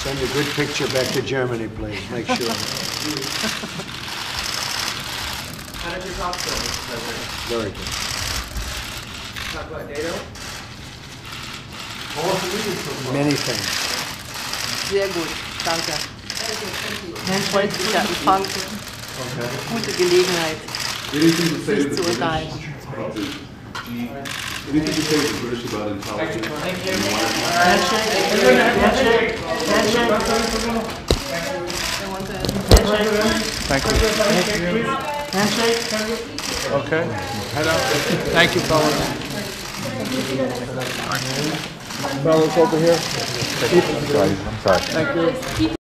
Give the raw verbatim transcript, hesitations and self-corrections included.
Send a good picture back to Germany, please. Make sure. How did your talk go, Mister President? Very good. Talk about NATO? Many things. Sehr gut, danke. Freundlicher Empfang, gute Gelegenheit, sich zu unterhalten. Anything you say to the British about intelligence? Handshake, handshake, handshake. Thank you. Handshake. Okay. Head up. Thank you, fellas. Fellas over here. Sorry, I'm sorry. Thank you.